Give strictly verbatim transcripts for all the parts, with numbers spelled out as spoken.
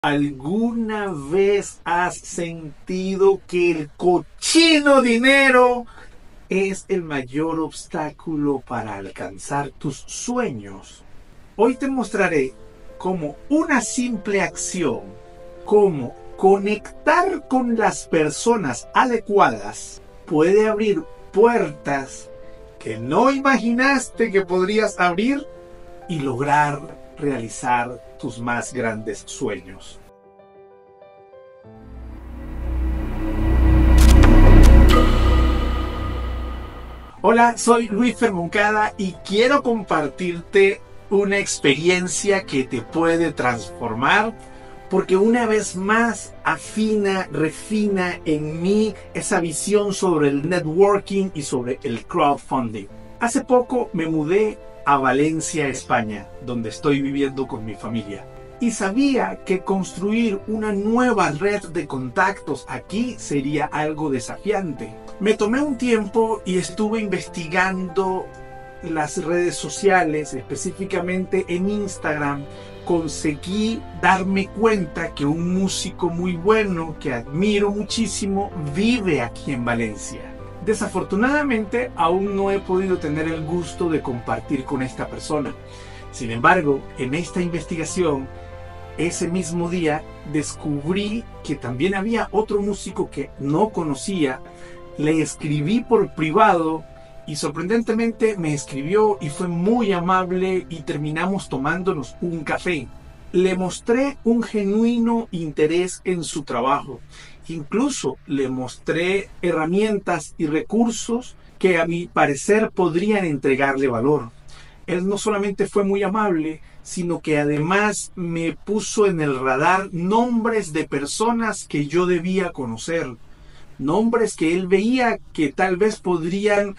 ¿Alguna vez has sentido que el cochino dinero es el mayor obstáculo para alcanzar tus sueños? Hoy te mostraré cómo una simple acción, como conectar con las personas adecuadas, puede abrir puertas que no imaginaste que podrías abrir y lograr realizar tus más grandes sueños. Hola, soy Luisfer Moncada y quiero compartirte una experiencia que te puede transformar, porque una vez más afina, refina en mí esa visión sobre el networking y sobre el crowdfunding. Hace poco me mudé a Valencia, España, donde estoy viviendo con mi familia. Y sabía que construir una nueva red de contactos aquí sería algo desafiante. Me tomé un tiempo y estuve investigando las redes sociales, específicamente en Instagram. Conseguí darme cuenta que un músico muy bueno, que admiro muchísimo, vive aquí en Valencia. Desafortunadamente aún no he podido tener el gusto de compartir con esta persona. Sin embargo, en esta investigación, ese mismo día descubrí que también había otro músico que no conocía. Le escribí por privado y sorprendentemente me escribió y fue muy amable y terminamos tomándonos un café. Le mostré un genuino interés en su trabajo. Incluso le mostré herramientas y recursos que a mi parecer podrían entregarle valor. Él no solamente fue muy amable, sino que además me puso en el radar nombres de personas que yo debía conocer. Nombres que él veía que tal vez podrían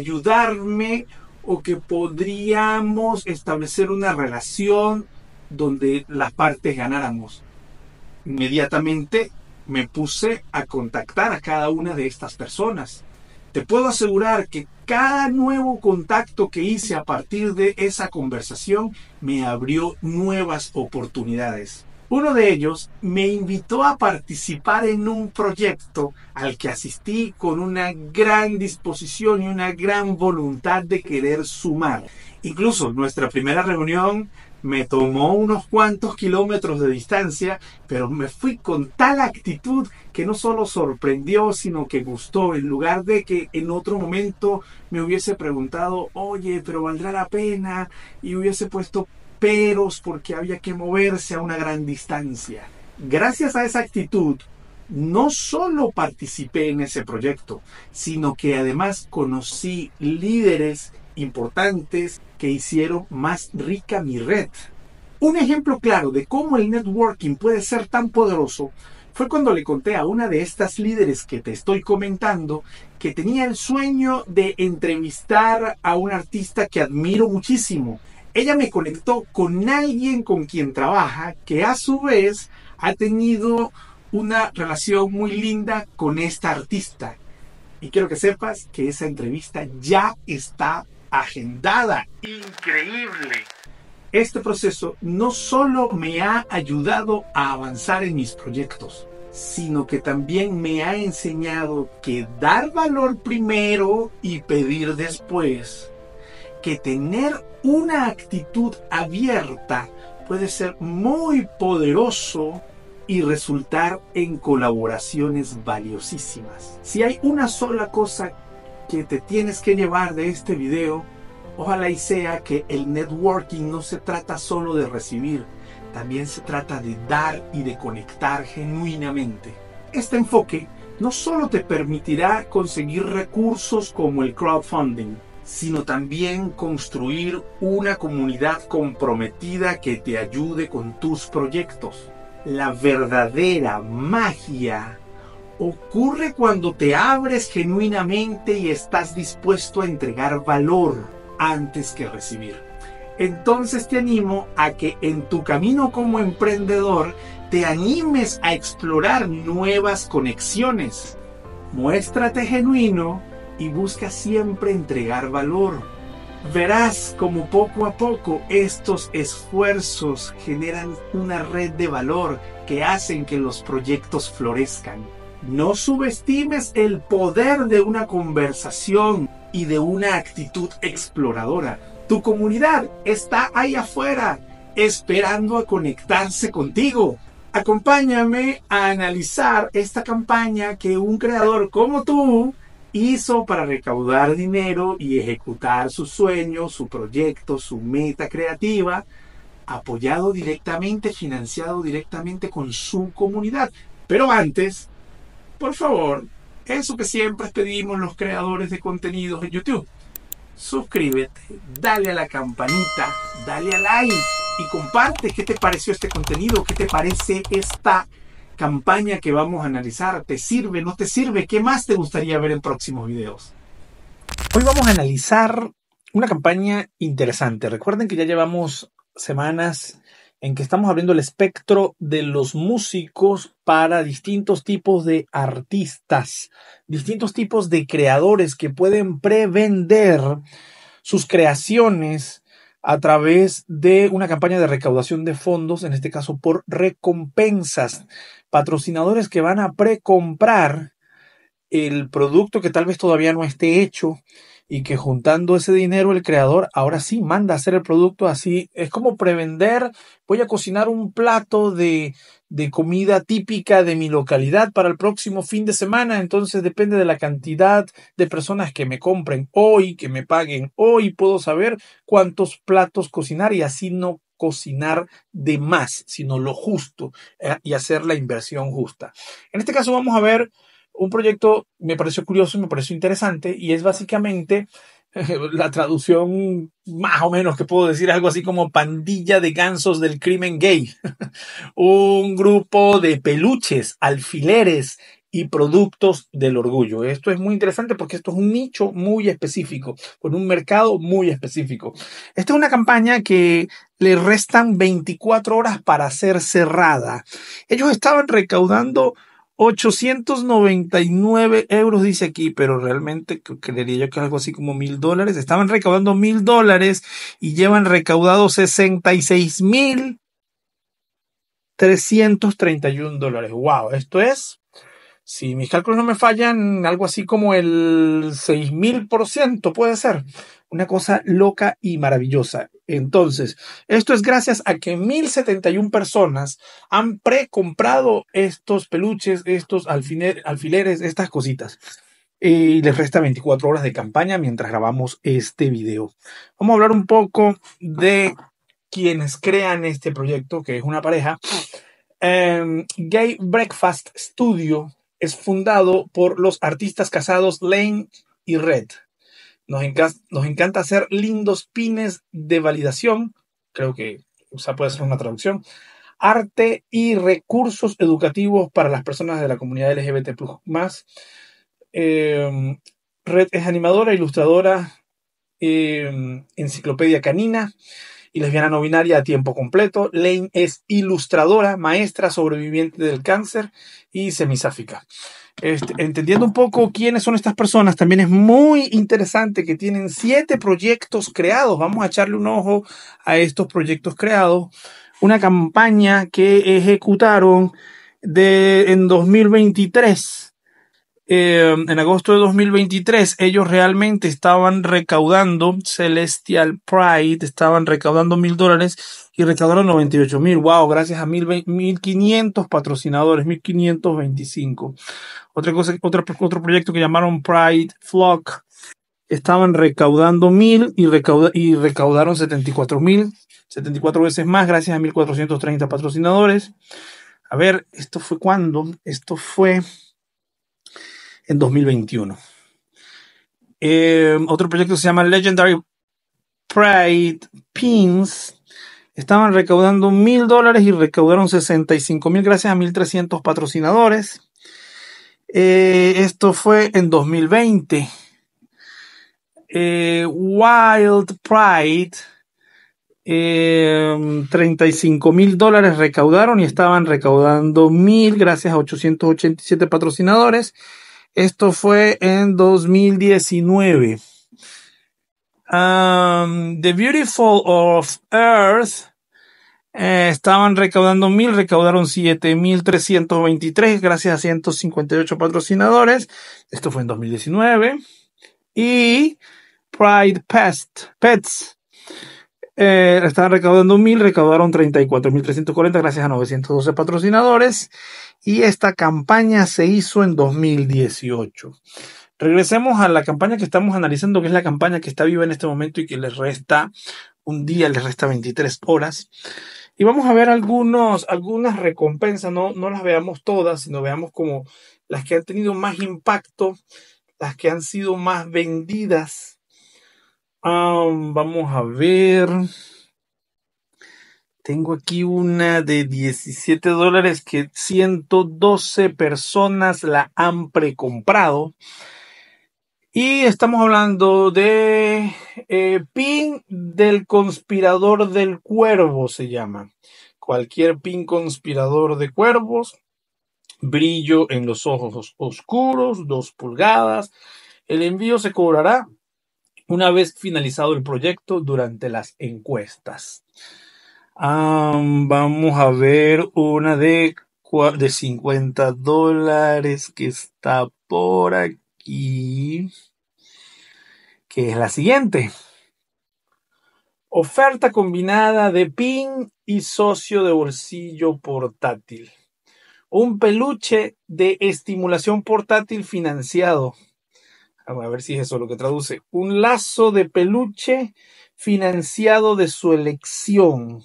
ayudarme o que podríamos establecer una relación donde las partes ganáramos. Inmediatamente me puse a contactar a cada una de estas personas. Te puedo asegurar que cada nuevo contacto que hice a partir de esa conversación me abrió nuevas oportunidades. Uno de ellos me invitó a participar en un proyecto al que asistí con una gran disposición y una gran voluntad de querer sumar. Incluso nuestra primera reunión me tomó unos cuantos kilómetros de distancia, pero me fui con tal actitud que no solo sorprendió, sino que gustó. En lugar de que en otro momento me hubiese preguntado, oye, pero ¿valdrá la pena? Y hubiese puesto peros porque había que moverse a una gran distancia. Gracias a esa actitud, no solo participé en ese proyecto, sino que además conocí líderes importantes que hicieron más rica mi red. Un ejemplo claro de cómo el networking puede ser tan poderoso fue cuando le conté a una de estas líderes que te estoy comentando que tenía el sueño de entrevistar a un artista que admiro muchísimo. Ella me conectó con alguien con quien trabaja, que a su vez ha tenido una relación muy linda con esta artista. Y quiero que sepas que esa entrevista ya está agendada. ¡Increíble! Este proceso no solo me ha ayudado a avanzar en mis proyectos, sino que también me ha enseñado que dar valor primero y pedir después, que tener una actitud abierta puede ser muy poderoso y resultar en colaboraciones valiosísimas. Si hay una sola cosa que te tienes que llevar de este video, ojalá y sea que el networking no se trata solo de recibir, también se trata de dar y de conectar genuinamente. Este enfoque no solo te permitirá conseguir recursos como el crowdfunding, sino también construir una comunidad comprometida que te ayude con tus proyectos. La verdadera magia ocurre cuando te abres genuinamente y estás dispuesto a entregar valor antes que recibir. Entonces te animo a que en tu camino como emprendedor te animes a explorar nuevas conexiones. Muéstrate genuino y busca siempre entregar valor. Verás como poco a poco estos esfuerzos generan una red de valor que hacen que los proyectos florezcan. No subestimes el poder de una conversación y de una actitud exploradora. Tu comunidad está ahí afuera, esperando a conectarse contigo. Acompáñame a analizar esta campaña que un creador como tú hizo para recaudar dinero y ejecutar su sueño, su proyecto, su meta creativa, apoyado directamente, financiado directamente con su comunidad. Pero antes, por favor, eso que siempre pedimos los creadores de contenidos en YouTube. Suscríbete, dale a la campanita, dale a like y comparte qué te pareció este contenido, qué te parece esta campaña que vamos a analizar. ¿Te sirve? ¿No te sirve? ¿Qué más te gustaría ver en próximos videos? Hoy vamos a analizar una campaña interesante. Recuerden que ya llevamos semanas en que estamos abriendo el espectro de los músicos para distintos tipos de artistas, distintos tipos de creadores que pueden prevender sus creaciones a través de una campaña de recaudación de fondos, en este caso por recompensas, patrocinadores que van a precomprar el producto que tal vez todavía no esté hecho y que juntando ese dinero el creador ahora sí manda a hacer el producto. Así es como prevender: voy a cocinar un plato de, de comida típica de mi localidad para el próximo fin de semana, entonces depende de la cantidad de personas que me compren hoy, que me paguen hoy, puedo saber cuántos platos cocinar y así no cocinar de más, sino lo justo, eh, y hacer la inversión justa. En este caso vamos a ver un proyecto, me pareció curioso y me pareció interesante, y es básicamente eh, la traducción más o menos que puedo decir algo así como pandilla de gansos del crimen gay. Un grupo de peluches, alfileres y productos del orgullo. Esto es muy interesante porque esto es un nicho muy específico, con un mercado muy específico. Esta es una campaña que le restan veinticuatro horas para ser cerrada. Ellos estaban recaudando ochocientos noventa y nueve euros, dice aquí, pero realmente creería yo que es algo así como mil dólares. Estaban recaudando mil dólares y llevan recaudado sesenta y seis mil trescientos treinta y uno dólares. Wow, esto es, si mis cálculos no me fallan, algo así como el seis mil por ciento puede ser. Una cosa loca y maravillosa. Entonces, esto es gracias a que mil setenta y una personas han precomprado estos peluches, estos alfileres, estas cositas. Y les resta veinticuatro horas de campaña mientras grabamos este video. Vamos a hablar un poco de quienes crean este proyecto, que es una pareja. Um, Gay Breakfast Studio es fundado por los artistas casados Lane y Red. Nos, enca nos encanta hacer lindos pines de validación, creo que o sea, puede ser una traducción, arte y recursos educativos para las personas de la comunidad L G B T plus más. Eh, Red es animadora, ilustradora, eh, enciclopedia canina y lesbiana no binaria a tiempo completo. Lane es ilustradora, maestra, sobreviviente del cáncer y semisáfica. Este, entendiendo un poco quiénes son estas personas, también es muy interesante que tienen siete proyectos creados. Vamos a echarle un ojo a estos proyectos creados. Una campaña que ejecutaron de, en dos mil veintitrés. Eh, en agosto de dos mil veintitrés, ellos realmente estaban recaudando, Celestial Pride, estaban recaudando mil dólares y recaudaron noventa y ocho mil. Wow, gracias a mil quinientos patrocinadores, mil quinientos veinticinco. Otra cosa, otro, otro proyecto que llamaron Pride Flock, estaban recaudando mil y, recauda, y recaudaron setenta y cuatro mil, setenta y cuatro veces más, gracias a mil cuatrocientos treinta patrocinadores. A ver, ¿esto fue cuándo? Esto fue en dos mil veintiuno. Eh, otro proyecto se llama Legendary Pride Pins. Estaban recaudando mil dólares y recaudaron sesenta y cinco mil gracias a mil trescientos patrocinadores. Eh, esto fue en dos mil veinte. Eh, Wild Pride. Eh, treinta y cinco mil dólares recaudaron y estaban recaudando mil gracias a ochocientos ochenta y siete patrocinadores. Esto fue en dos mil diecinueve. Um, The Beautiful of Earth eh, estaban recaudando mil, recaudaron siete mil trescientos veintitrés gracias a ciento cincuenta y ocho patrocinadores. Esto fue en dos mil diecinueve. Y Pride Pest, Pets eh, estaban recaudando mil, recaudaron treinta y cuatro mil trescientos cuarenta gracias a novecientos doce patrocinadores. Y esta campaña se hizo en dos mil dieciocho. Regresemos a la campaña que estamos analizando, que es la campaña que está viva en este momento y que les resta un día, les resta veintitrés horas. Y vamos a ver algunos, algunas recompensas, no, no las veamos todas, sino veamos como las que han tenido más impacto, las que han sido más vendidas. Um, vamos a ver. Tengo aquí una de diecisiete dólares que ciento doce personas la han precomprado. Y estamos hablando de eh, pin del conspirador del cuervo, se llama. Cualquier pin conspirador de cuervos. Brillo en los ojos oscuros, dos pulgadas. El envío se cobrará una vez finalizado el proyecto durante las encuestas. Um, vamos a ver una de, de cincuenta dólares que está por aquí, que es la siguiente. Oferta combinada de pin y socio de bolsillo portátil. Un peluche de estimulación portátil financiado. A ver si es eso lo que traduce. Un lazo de peluche financiado de su elección.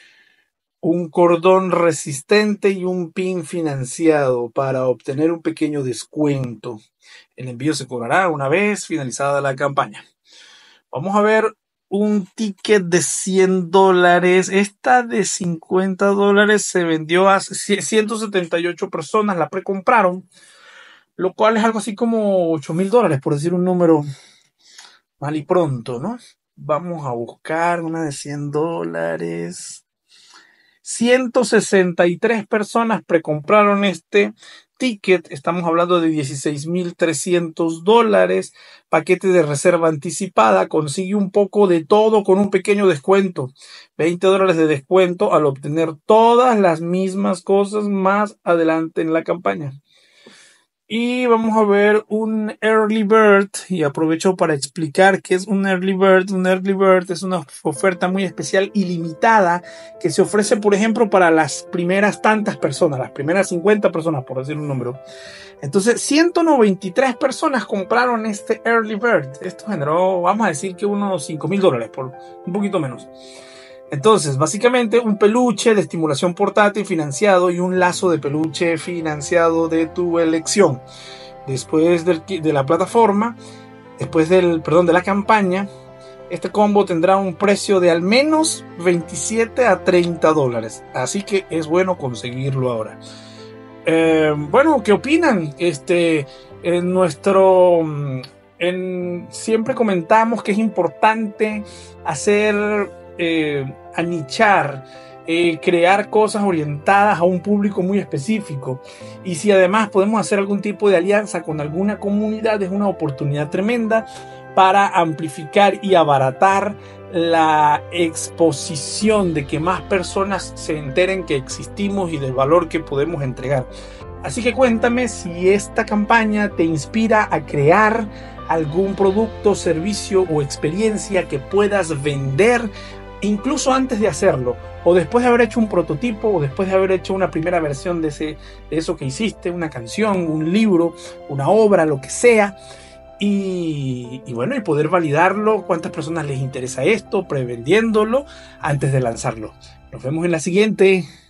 Un cordón resistente y un pin financiado para obtener un pequeño descuento. El envío se cobrará una vez finalizada la campaña. Vamos a ver un ticket de cien dólares. Esta de cincuenta dólares se vendió a ciento setenta y ocho personas, la precompraron, lo cual es algo así como ocho mil dólares, por decir un número mal y pronto, ¿no? Vamos a buscar una de cien dólares. ciento sesenta y tres personas precompraron este ticket. Estamos hablando de dieciséis mil trescientos dólares. Paquete de reserva anticipada. Consigue un poco de todo con un pequeño descuento. veinte dólares de descuento al obtener todas las mismas cosas más adelante en la campaña. Y vamos a ver un Early Bird, y aprovecho para explicar qué es un Early Bird. Un Early Bird es una oferta muy especial y limitada que se ofrece, por ejemplo, para las primeras tantas personas, las primeras cincuenta personas, por decir un número. Entonces, ciento noventa y tres personas compraron este Early Bird. Esto generó, vamos a decir que unos cinco mil dólares, por un poquito menos. Entonces, básicamente un peluche de estimulación portátil financiado y un lazo de peluche financiado de tu elección. Después del, de la plataforma, después del, perdón, de la campaña, este combo tendrá un precio de al menos veintisiete a treinta dólares. Así que es bueno conseguirlo ahora. Eh, bueno, ¿qué opinan? Este, en nuestro... En, siempre comentamos que es importante hacer... Eh, anichar, eh, crear cosas orientadas a un público muy específico, y si además podemos hacer algún tipo de alianza con alguna comunidad, es una oportunidad tremenda para amplificar y abaratar la exposición, de que más personas se enteren que existimos y del valor que podemos entregar. Así que cuéntame si esta campaña te inspira a crear algún producto, servicio o experiencia que puedas vender incluso antes de hacerlo, o después de haber hecho un prototipo, o después de haber hecho una primera versión de, ese, de eso que hiciste, una canción, un libro, una obra, lo que sea, y, y bueno, y poder validarlo, cuántas personas les interesa esto, prevendiéndolo antes de lanzarlo. Nos vemos en la siguiente.